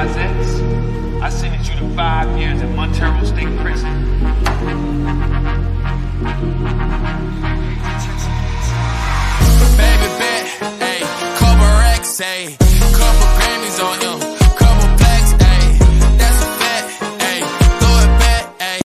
Isaacs. I sentenced you to 5 years in Montero State Prison. Baby bet, ayy, couple racks, ayy, couple Grammys on